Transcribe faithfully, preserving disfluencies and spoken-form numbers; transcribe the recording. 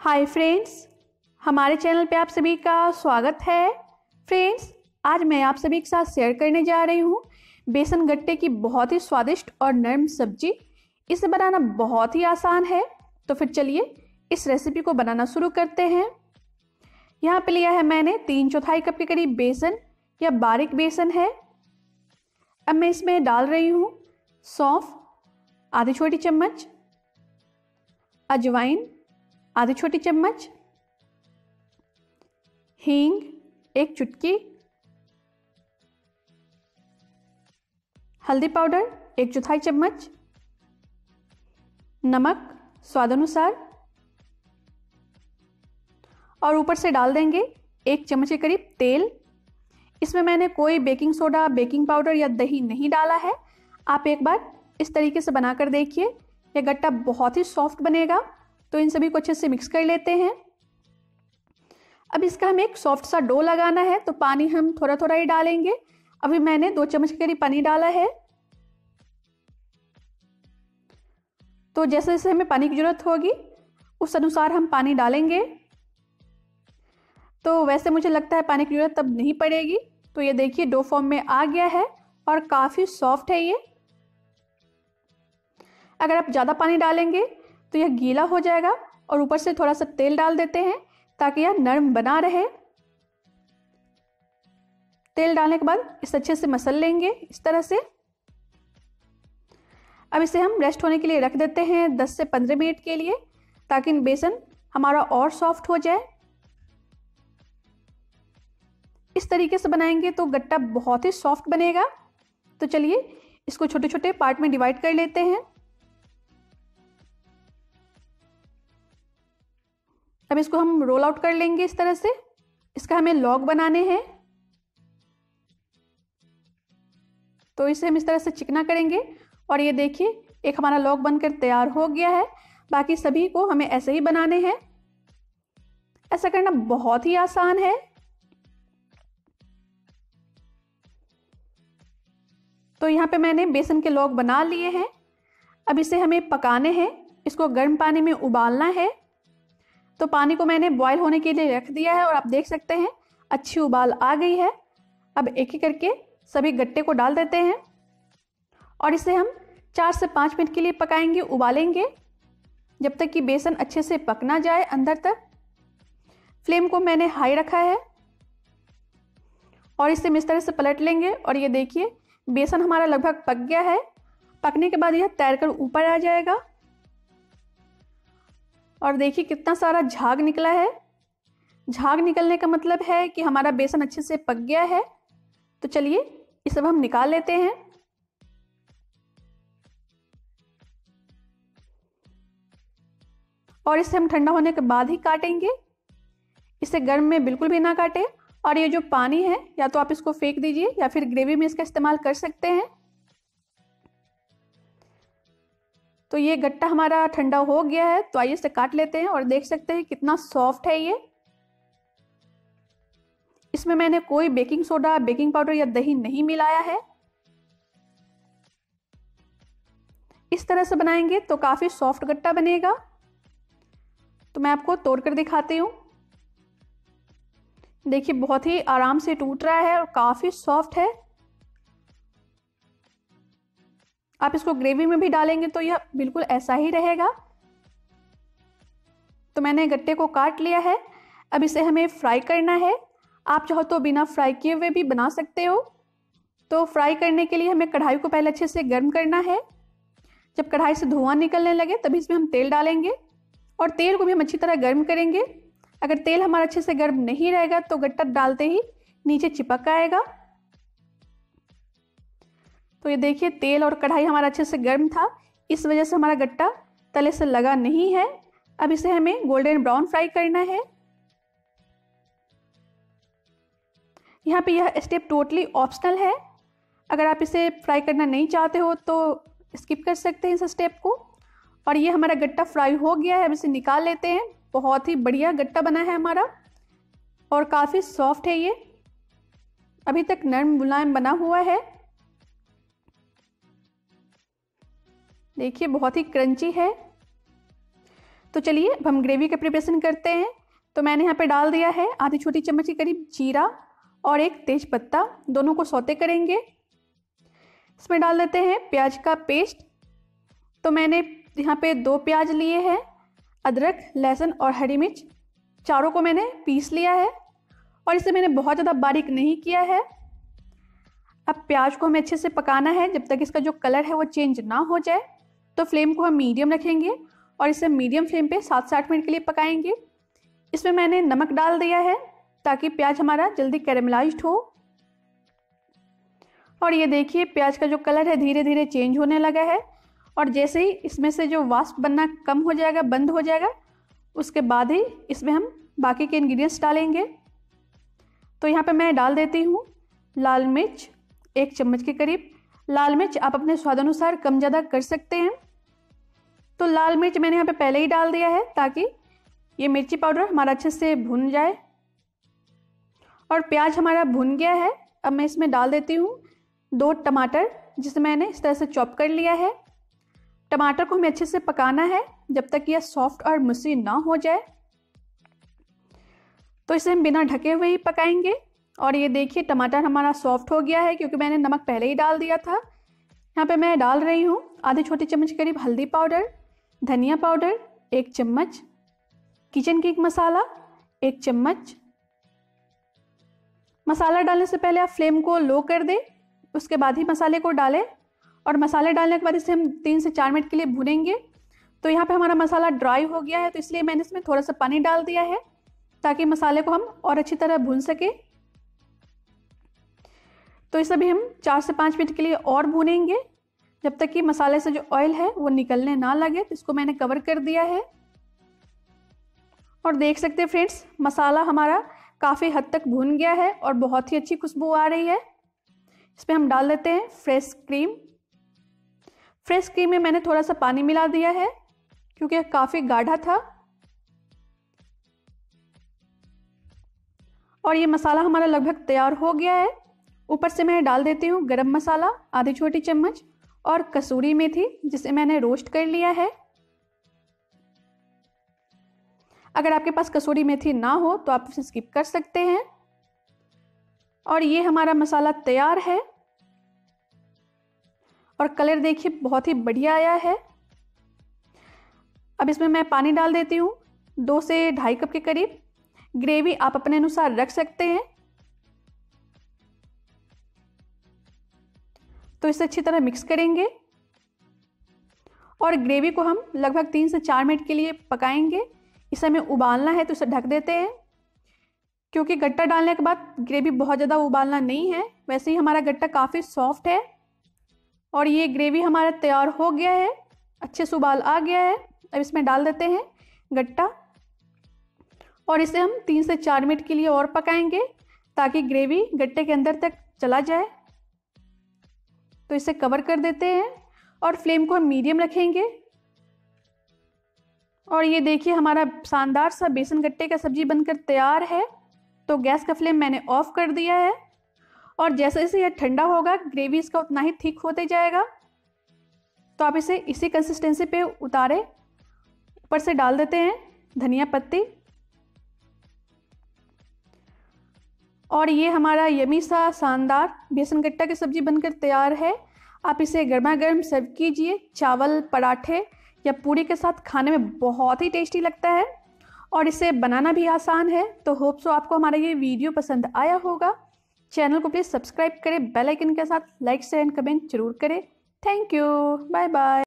Hi friends, हमारे channel पे आप सभी का स्वागत है। फ्रेंड्स, आज मैं आप सभी के साथ शेयर करने जा रही हूँ बेसन गट्टे की बहुत ही स्वादिष्ट और नरम सब्जी। इसे बनाना बहुत ही आसान है, तो फिर चलिए इस रेसिपी को बनाना शुरू करते हैं। यहाँ पे लिया है मैंने तीन चौथाई कप के करीब बेसन या बारीक बेसन है। अब मैं इसमें डाल रही हूँ सौंफ आधी छोटी चम्मच, अजवाइन आधी छोटी चम्मच, हींग एक चुटकी, हल्दी पाउडर एक चौथाई चम्मच, नमक स्वाद अनुसार और ऊपर से डाल देंगे एक चम्मच के करीब तेल। इसमें मैंने कोई बेकिंग सोडा, बेकिंग पाउडर या दही नहीं डाला है। आप एक बार इस तरीके से बनाकर देखिए, यह गट्टा बहुत ही सॉफ्ट बनेगा। तो इन सभी को अच्छे से मिक्स कर लेते हैं। अब इसका हमें एक सॉफ्ट सा डो लगाना है, तो पानी हम थोड़ा थोड़ा ही डालेंगे। अभी मैंने दो चम्मच के करीब पानी डाला है। तो जैसे जैसे हमें पानी की जरूरत होगी उस अनुसार हम पानी डालेंगे। तो वैसे मुझे लगता है पानी की जरूरत तब नहीं पड़ेगी। तो ये देखिए डो फॉर्म में आ गया है और काफी सॉफ्ट है ये। अगर आप ज्यादा पानी डालेंगे तो यह गीला हो जाएगा और ऊपर से थोड़ा सा तेल डाल देते हैं ताकि यह नरम बना रहे। तेल डालने के बाद इसे अच्छे से मसल लेंगे इस तरह से। अब इसे हम रेस्ट होने के लिए रख देते हैं दस से पंद्रह मिनट के लिए, ताकि बेसन हमारा और सॉफ्ट हो जाए। इस तरीके से बनाएंगे तो गट्टा बहुत ही सॉफ्ट बनेगा। तो चलिए इसको छोटे छोटे पार्ट में डिवाइड कर लेते हैं। अब इसको हम रोल आउट कर लेंगे इस तरह से। इसका हमें लॉग बनाने हैं, तो इसे हम इस तरह से चिकना करेंगे और ये देखिए एक हमारा लॉग बनकर तैयार हो गया है। बाकी सभी को हमें ऐसे ही बनाने हैं। ऐसा करना बहुत ही आसान है। तो यहाँ पे मैंने बेसन के लॉग बना लिए हैं। अब इसे हमें पकाने हैं। इसको गर्म पानी में उबालना है। तो पानी को मैंने बॉईल होने के लिए रख दिया है और आप देख सकते हैं अच्छी उबाल आ गई है। अब एक एक करके सभी गट्टे को डाल देते हैं और इसे हम चार से पाँच मिनट के लिए पकाएंगे, उबालेंगे, जब तक कि बेसन अच्छे से पक ना जाए अंदर तक। फ्लेम को मैंने हाई रखा है और इसे इस तरह से पलट लेंगे और ये देखिए बेसन हमारा लगभग पक गया है। पकने के बाद यह तैरकर ऊपर आ जाएगा और देखिए कितना सारा झाग निकला है। झाग निकलने का मतलब है कि हमारा बेसन अच्छे से पक गया है। तो चलिए इसे अब हम निकाल लेते हैं। और इसे हम ठंडा होने के बाद ही काटेंगे। इसे गर्म में बिल्कुल भी ना काटें। और ये जो पानी है या तो आप इसको फेंक दीजिए या फिर ग्रेवी में इसका इस्तेमाल कर सकते हैं। तो ये गट्टा हमारा ठंडा हो गया है, तो आइए इसे काट लेते हैं और देख सकते हैं कितना सॉफ्ट है ये। इसमें मैंने कोई बेकिंग सोडा, बेकिंग पाउडर या दही नहीं मिलाया है। इस तरह से बनाएंगे तो काफी सॉफ्ट गट्टा बनेगा। तो मैं आपको तोड़कर दिखाती हूँ। देखिए बहुत ही आराम से टूट रहा है और काफी सॉफ्ट है। आप इसको ग्रेवी में भी डालेंगे तो यह बिल्कुल ऐसा ही रहेगा। तो मैंने गट्टे को काट लिया है। अब इसे हमें फ्राई करना है। आप चाहो तो बिना फ्राई किए हुए भी बना सकते हो। तो फ्राई करने के लिए हमें कढ़ाई को पहले अच्छे से गर्म करना है। जब कढ़ाई से धुआं निकलने लगे तभी इसमें हम तेल डालेंगे और तेल को भी हम अच्छी तरह गर्म करेंगे। अगर तेल हमारा अच्छे से गर्म नहीं रहेगा तो गट्टा डालते ही नीचे चिपक आएगा। तो ये देखिए तेल और कढ़ाई हमारा अच्छे से गर्म था, इस वजह से हमारा गट्टा तले से लगा नहीं है। अब इसे हमें गोल्डन ब्राउन फ्राई करना है। यहाँ पे यह स्टेप टोटली ऑप्शनल है। अगर आप इसे फ्राई करना नहीं चाहते हो तो स्किप कर सकते हैं इस स्टेप को। और ये हमारा गट्टा फ्राई हो गया है। अब इसे निकाल लेते हैं। बहुत ही बढ़िया गट्टा बना है हमारा और काफ़ी सॉफ्ट है ये। अभी तक नरम मुलायम बना हुआ है। देखिए बहुत ही क्रंची है। तो चलिए अब हम ग्रेवी का प्रिपरेशन करते हैं। तो मैंने यहाँ पे डाल दिया है आधी छोटी चम्मच के करीब जीरा और एक तेज पत्ता, दोनों को सौते करेंगे। इसमें डाल देते हैं प्याज का पेस्ट। तो मैंने यहाँ पे दो प्याज लिए हैं, अदरक, लहसुन और हरी मिर्च चारों को मैंने पीस लिया है और इसे मैंने बहुत ज़्यादा बारीक नहीं किया है। अब प्याज को हमें अच्छे से पकाना है जब तक इसका जो कलर है वो चेंज ना हो जाए। तो फ्लेम को हम मीडियम रखेंगे और इसे मीडियम फ्लेम पे सात से आठ मिनट के लिए पकाएंगे। इसमें मैंने नमक डाल दिया है ताकि प्याज हमारा जल्दी कैरेमलाइज्ड हो। और ये देखिए प्याज का जो कलर है धीरे धीरे चेंज होने लगा है और जैसे ही इसमें से जो वाष्प बनना कम हो जाएगा, बंद हो जाएगा, उसके बाद ही इसमें हम बाकी के इंग्रेडिएंट्स डालेंगे। तो यहाँ पे मैं डाल देती हूँ लाल मिर्च एक चम्मच के करीब। लाल मिर्च आप अपने स्वादानुसार कम ज़्यादा कर सकते हैं। तो लाल मिर्च मैंने यहाँ पे पहले ही डाल दिया है ताकि ये मिर्ची पाउडर हमारा अच्छे से भुन जाए। और प्याज हमारा भुन गया है। अब मैं इसमें डाल देती हूँ दो टमाटर, जिसे मैंने इस तरह से चॉप कर लिया है। टमाटर को हमें अच्छे से पकाना है जब तक यह सॉफ्ट और मुसी ना हो जाए। तो इसे हम बिना ढके हुए ही पकाएंगे। और ये देखिए टमाटर हमारा सॉफ्ट हो गया है क्योंकि मैंने नमक पहले ही डाल दिया था। यहाँ पे मैं डाल रही हूँ आधी छोटी चम्मच करीब हल्दी पाउडर, धनिया पाउडर एक चम्मच, किचन किंग मसाला एक चम्मच। मसाला डालने से पहले आप फ्लेम को लो कर दें, उसके बाद ही मसाले को डालें। और मसाले डालने के बाद इसे हम तीन से चार मिनट के लिए भूनेंगे। तो यहाँ पे हमारा मसाला ड्राई हो गया है, तो इसलिए मैंने इसमें थोड़ा सा पानी डाल दिया है ताकि मसाले को हम और अच्छी तरह भून सके। तो इसे भी हम चार से पाँच मिनट के लिए और भूनेंगे जब तक कि मसाले से जो ऑयल है वो निकलने ना लगे। तो इसको मैंने कवर कर दिया है और देख सकते हैं फ्रेंड्स मसाला हमारा काफ़ी हद तक भून गया है और बहुत ही अच्छी खुशबू आ रही है। इसमें हम डाल देते हैं फ्रेश क्रीम। फ्रेश क्रीम में मैंने थोड़ा सा पानी मिला दिया है क्योंकि काफ़ी गाढ़ा था। और ये मसाला हमारा लगभग तैयार हो गया है। ऊपर से मैं डाल देती हूँ गरम मसाला आधी छोटी चम्मच और कसूरी मेथी, जिसे मैंने रोस्ट कर लिया है। अगर आपके पास कसूरी मेथी ना हो तो आप इसे स्किप कर सकते हैं। और ये हमारा मसाला तैयार है और कलर देखिए बहुत ही बढ़िया आया है। अब इसमें मैं पानी डाल देती हूँ दो से ढाई कप के करीब। ग्रेवी आप अपने अनुसार रख सकते हैं। तो इसे अच्छी तरह मिक्स करेंगे और ग्रेवी को हम लगभग तीन से चार मिनट के लिए पकाएंगे। इसे हमें उबालना है तो इसे ढक देते हैं क्योंकि गट्टा डालने के बाद ग्रेवी बहुत ज़्यादा उबालना नहीं है। वैसे ही हमारा गट्टा काफ़ी सॉफ्ट है और ये ग्रेवी हमारा तैयार हो गया है, अच्छे से उबाल आ गया है। अब इसमें डाल देते हैं गट्टा और इसे हम तीन से चार मिनट के लिए और पकाएंगे ताकि ग्रेवी गट्टे के अंदर तक चला जाए। तो इसे कवर कर देते हैं और फ्लेम को हम मीडियम रखेंगे। और ये देखिए हमारा शानदार सा बेसन गट्टे का सब्जी बनकर तैयार है। तो गैस का फ्लेम मैंने ऑफ कर दिया है और जैसे जैसे यह ठंडा होगा ग्रेवी इसका उतना ही थिक होते जाएगा। तो आप इसे इसी कंसिस्टेंसी पे उतारें। ऊपर से डाल देते हैं धनिया पत्ती और ये हमारा यमी सा शानदार बेसन गट्टा की सब्जी बनकर तैयार है। आप इसे गर्मा गर्म सर्व कीजिए चावल, पराठे या पूरी के साथ। खाने में बहुत ही टेस्टी लगता है और इसे बनाना भी आसान है। तो होप सो आपको हमारा ये वीडियो पसंद आया होगा। चैनल को प्लीज़ सब्सक्राइब करें, बेल आइकन के साथ लाइक शेयर एंड कमेंट जरूर करें। Thank you, bye bye.